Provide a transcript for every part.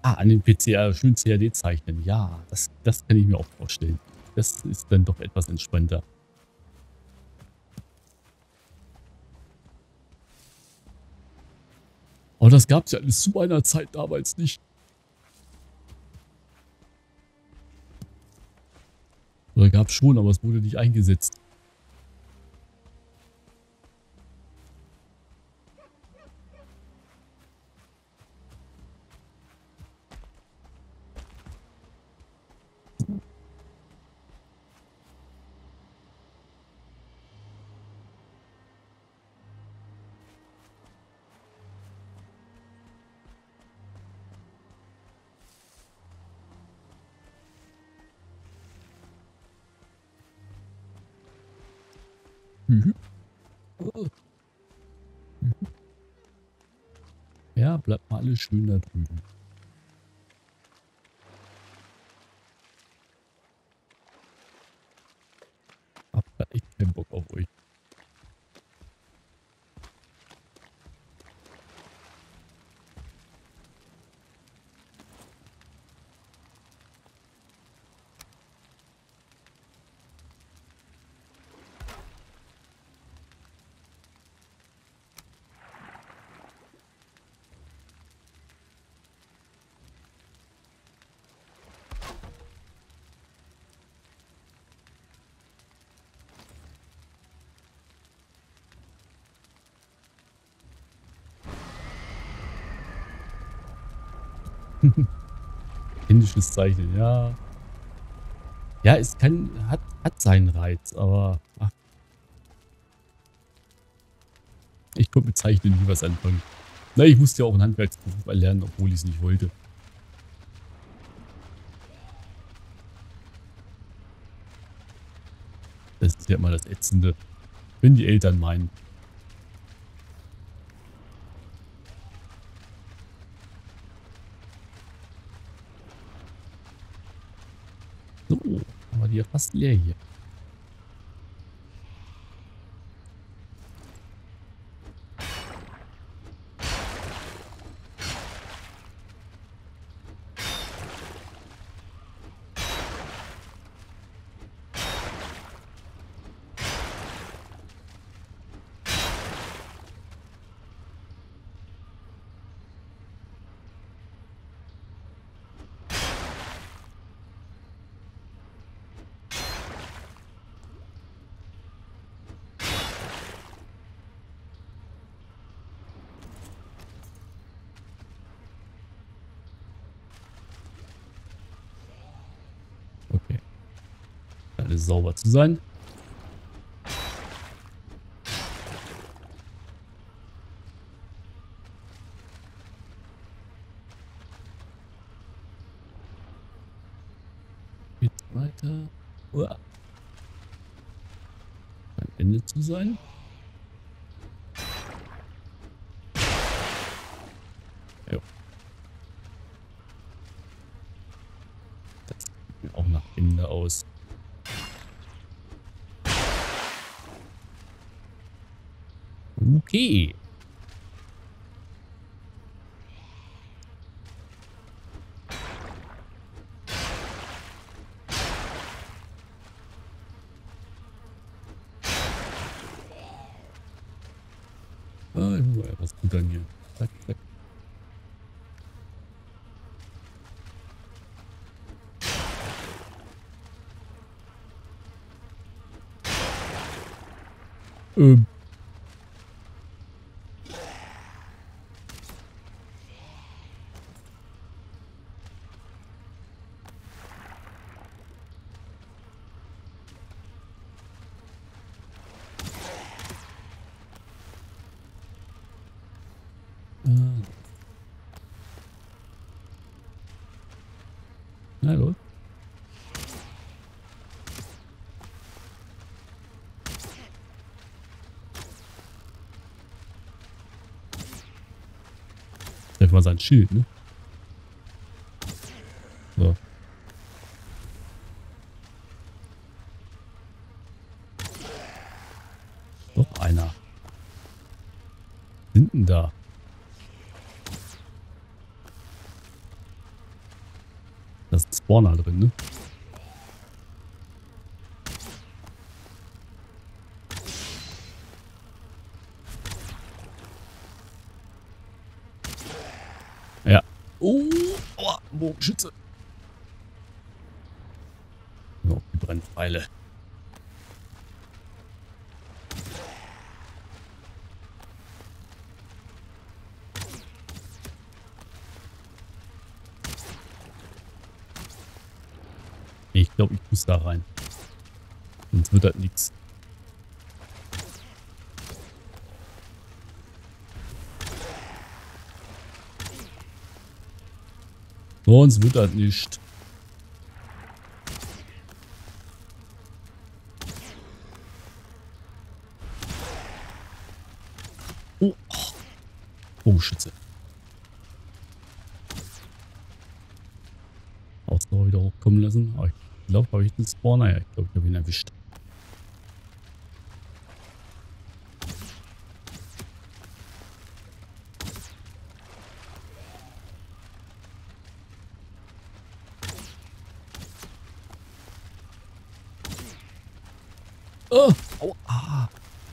an den PC schön CAD zeichnen. Ja, das kann ich mir auch vorstellen. Das ist dann doch etwas entspannter. Aber das gab es ja alles zu meiner Zeit damals nicht. Oder gab es schon, aber es wurde nicht eingesetzt. Mhm. Oh. Mhm. Ja, bleibt mal alles schön da drüben. Hab grad echt keinen Bock auf euch. Indisches Zeichnen, ja. Ja, es hat seinen Reiz, aber ach, ich konnte mit Zeichnen nie was anfangen. Na, ich musste ja auch einen Handwerksberuf erlernen, obwohl ich es nicht wollte. Das ist ja immer das Ätzende, wenn die Eltern meinen. So, haben wir die ja fast leer hier. Okay, alles sauber zu sein. Geht's weiter. Uah. Am Ende zu sein. Jo, das sieht mir auch nach Ende aus. Okay. Was tut dann hier? Zack, zack. Ähm. Hallo? Treffen wir sein Schild, ne? So. Noch einer. Sind denn da? Da ist ein Spawner drin, ne? Ja. Oh, aua, Bogenschütze. Ja, die Brennpfeile. Ich glaube, ich muss da rein. Sonst wird das nichts. Sonst wird das nicht. Oh, Bogenschütze. Ausdauer wieder hochkommen lassen. Aber ich glaube, habe ich den Spawner? Ja, ich glaube, ich habe ihn erwischt. Oh, aua. Ah.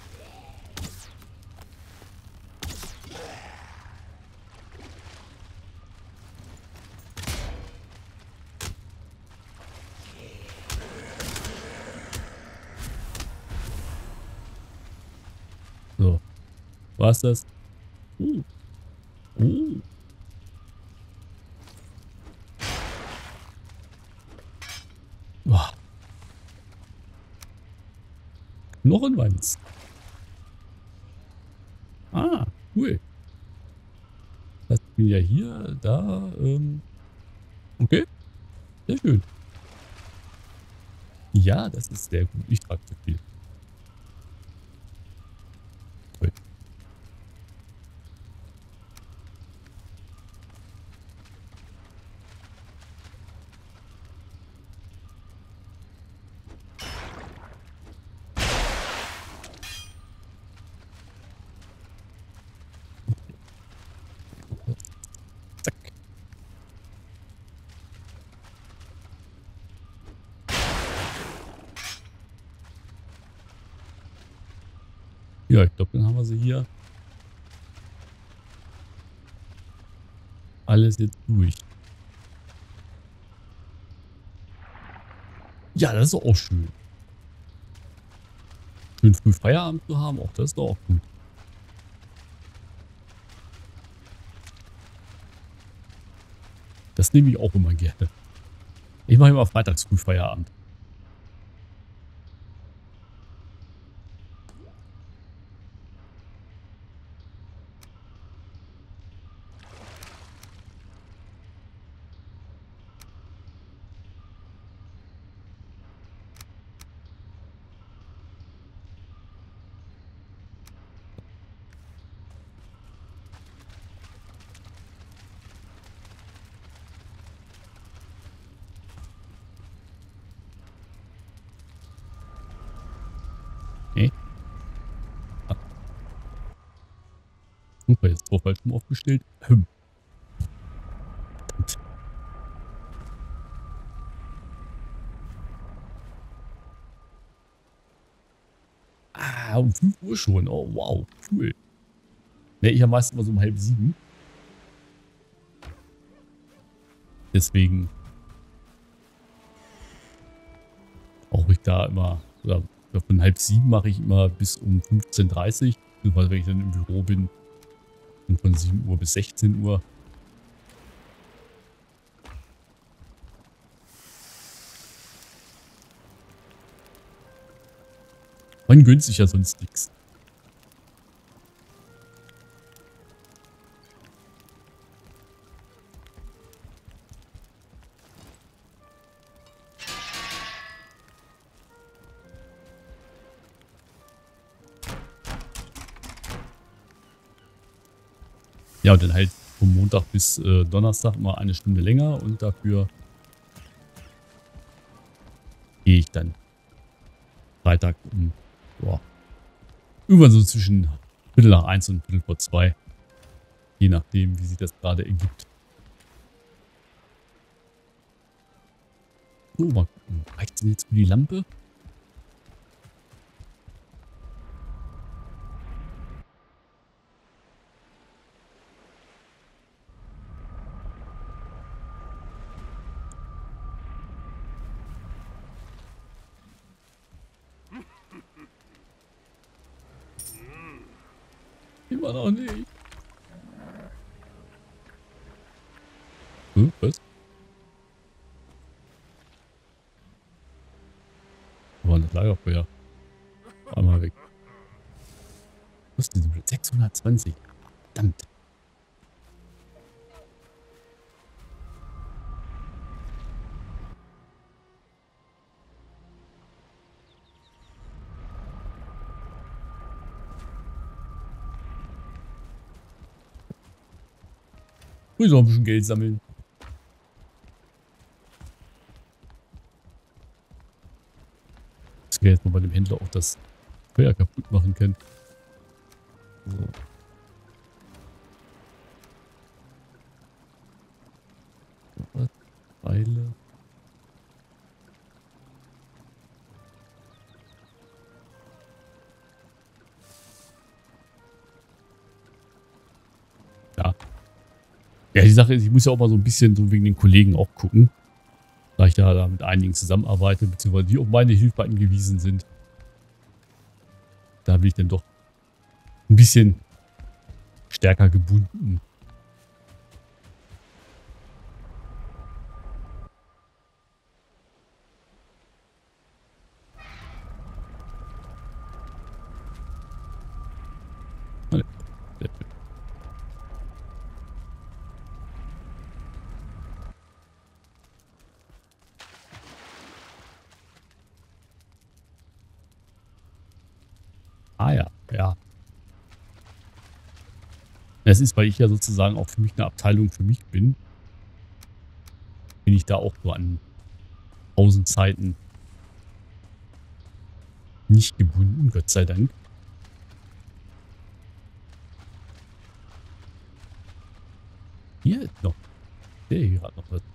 So, war's das? Uh. Uh. Boah. Knochenwanz. Ah, cool. Das heißt, ich bin ja hier, da, okay, sehr schön. Ja, das ist sehr gut. Ich trage zu viel. Toll. Zack. Ja, ich glaube, dann haben wir sie hier alles jetzt durch. Ja, das ist doch auch schön. Schön früh Feierabend zu haben, auch das ist doch auch gut. Das nehme ich auch immer gerne. Ich mache immer freitags früh Feierabend. Nee. Ah, super, jetzt drauf falsch rum aufgestellt. Verdammt. Ah, um 5 Uhr schon. Oh, wow, cool. Ne, ich habe meistens immer so um 6:30. Deswegen brauche ich da immer, oder von 6:30 mache ich immer bis um 15:30 Uhr. Weil wenn ich dann im Büro bin, und von 7 Uhr bis 16 Uhr. Man gönnt sich ja sonst nichts. Ja, und dann halt vom Montag bis Donnerstag immer eine Stunde länger und dafür gehe ich dann Freitag um, boah, irgendwann so zwischen Viertel nach 1 und Viertel vor 2. Je nachdem, wie sich das gerade ergibt. So, mal gucken. Reicht denn jetzt für die Lampe? Immer noch nicht. Was? Da war ein Lagerfeuer. Einmal weg. Was ist denn? 620. Verdammt. Ich muss noch ein bisschen Geld sammeln. Dass wir jetzt mal bei dem Händler auch das Feuer kaputt machen können. So. Was? Pfeile. Ja. Ja, die Sache ist, ich muss ja auch mal so ein bisschen so wegen den Kollegen auch gucken. Da ich da mit einigen zusammenarbeite, beziehungsweise die auf meine Hilfe angewiesen sind. Da bin ich dann doch ein bisschen stärker gebunden. Ah ja, ja. Das ist, weil ich ja sozusagen auch für mich eine Abteilung für mich bin. Bin ich da auch so an Pausenzeiten nicht gebunden, Gott sei Dank. Hier ist noch. Der hier gerade noch was.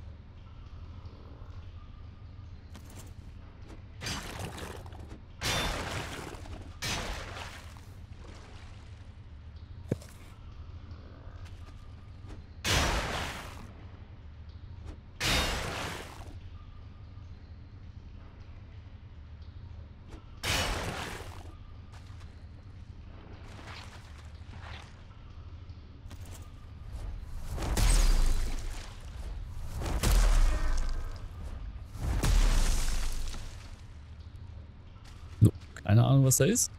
So, keine Ahnung, was da ist.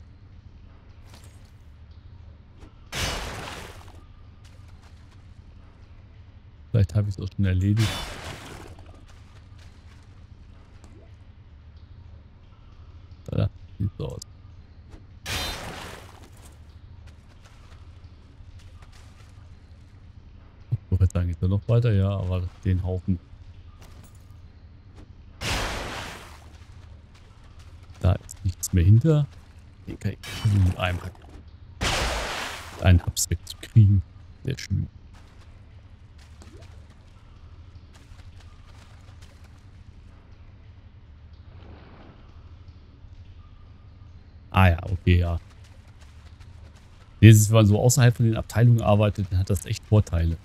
Vielleicht habe ich es auch schon erledigt. Da sieht so aus. Ich wollte sagen, geht da noch weiter? Ja, aber den Haufen. Da ist nichts mehr hinter. Den kann ich mit einem Hack. Einen Haps wegzukriegen. Sehr schön. Ah ja, okay, ja. Nee, wenn man so außerhalb von den Abteilungen arbeitet, dann hat das echt Vorteile.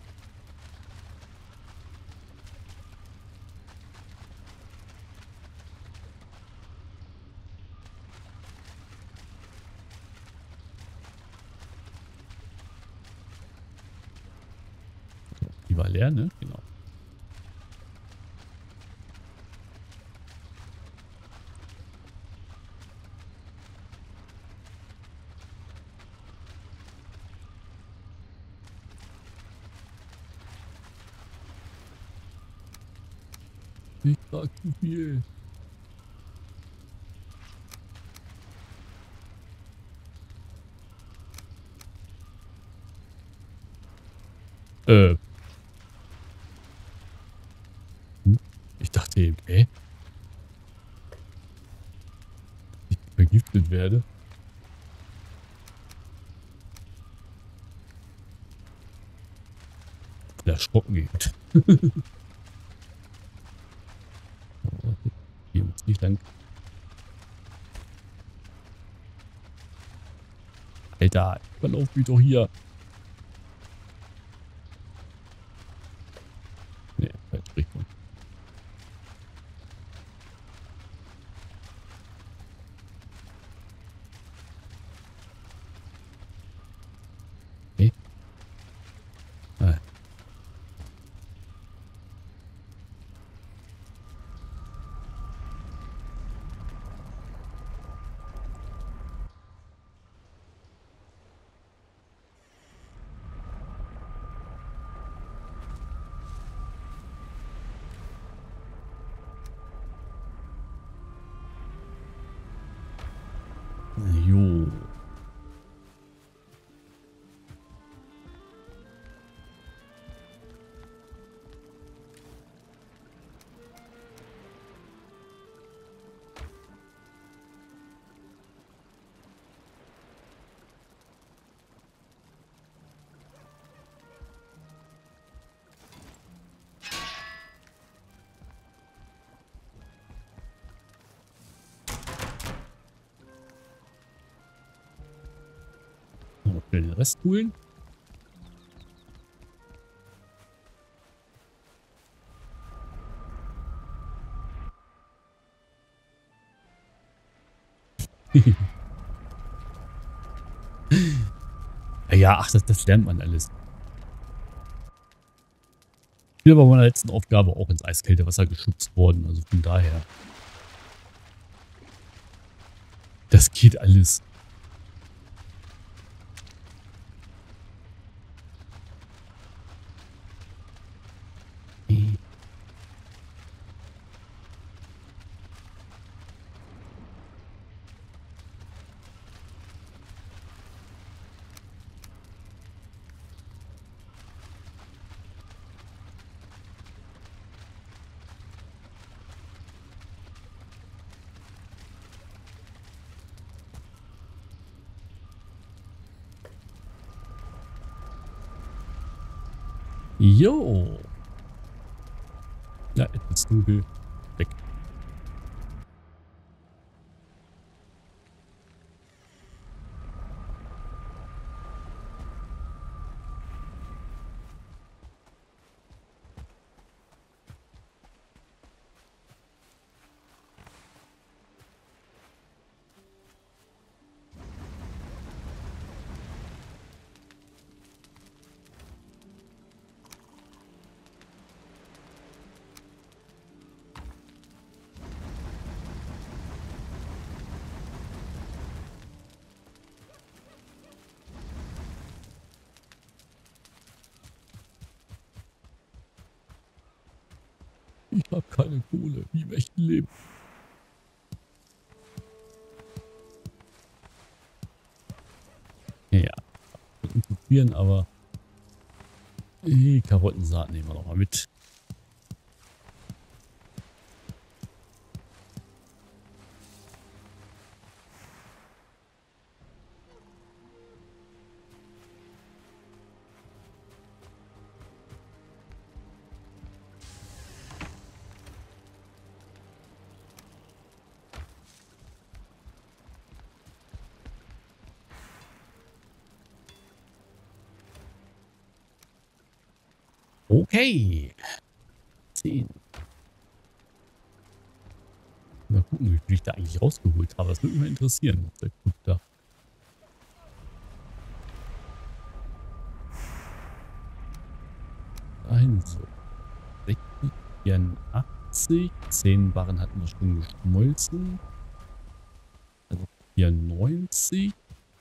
Die war leer, ne? Genau. Ich sag zu viel. Hm? Ich dachte eben, ich vergiftet werde. Erschrocken geht. Dank. Alter, verlauf mich doch hier. Nee, falsche Richtung. Okay. Ah. Jo. Noch schnell den Rest holen. Ja, ach, das lernt man alles. Ich bin aber bei meiner letzten Aufgabe auch ins eiskalte Wasser geschubst worden. Also von daher. Das geht alles. Jo. Ja, etwas dunkel. Weg. Ich habe keine Kohle, wie im echten Leben. Ja, ja. Probieren, aber die Karottensaat nehmen wir noch mal mit. Okay. 10. Mal gucken, wie viel ich da eigentlich rausgeholt habe. Das würde mich mal interessieren. Sehr gut da. Also, 60, 84. 10 Barren hatten wir schon geschmolzen. Also 94.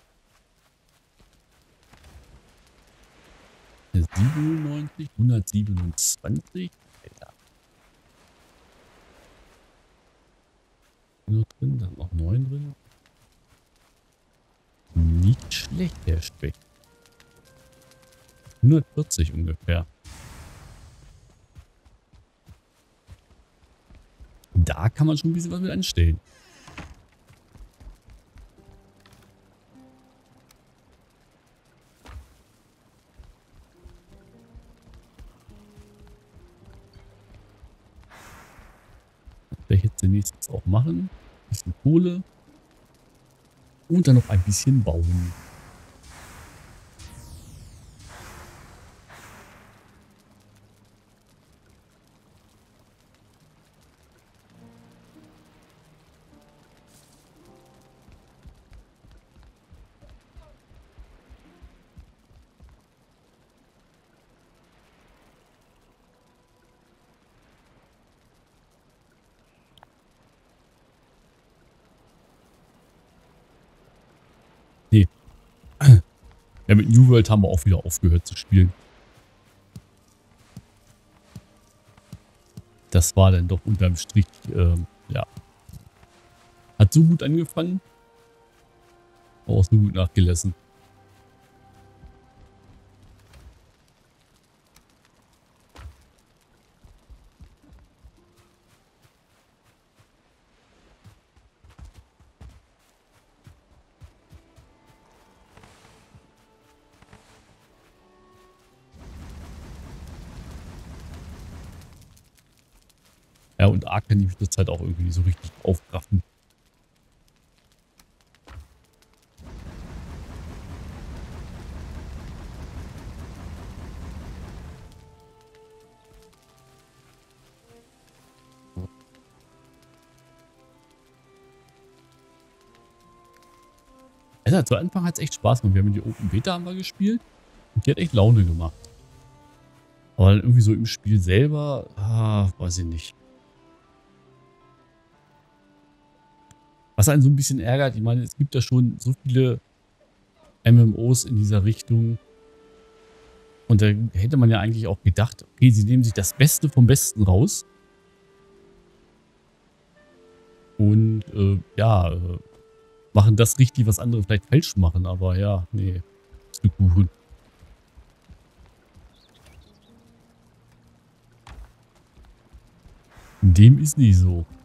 97, 127. Alter. Nur drin, dann noch 9 drin. Nicht schlecht, der Speck. 140 ungefähr. Da kann man schon ein bisschen was mit anstellen. werde ich jetzt demnächst auch machen. Ein bisschen Kohle. Und dann noch ein bisschen bauen. Nee. Ja, mit New World haben wir auch wieder aufgehört zu spielen. Das war dann doch unterm Strich, ja. Hat so gut angefangen, aber auch so gut nachgelassen. Ja, und Ark kann ich zurzeit auch irgendwie nicht so richtig aufraffen. Also zu Anfang hat es echt Spaß gemacht. Wir haben die Open Beta haben wir gespielt und die hat echt Laune gemacht. Aber dann irgendwie so im Spiel selber, weiß ich nicht. Was einen so ein bisschen ärgert, ich meine, es gibt ja schon so viele MMOs in dieser Richtung. Und da hätte man ja eigentlich auch gedacht, okay, sie nehmen sich das Beste vom Besten raus. Und machen das richtig, was andere vielleicht falsch machen. Aber ja, nee, Stück Kuchen. Dem ist nicht so.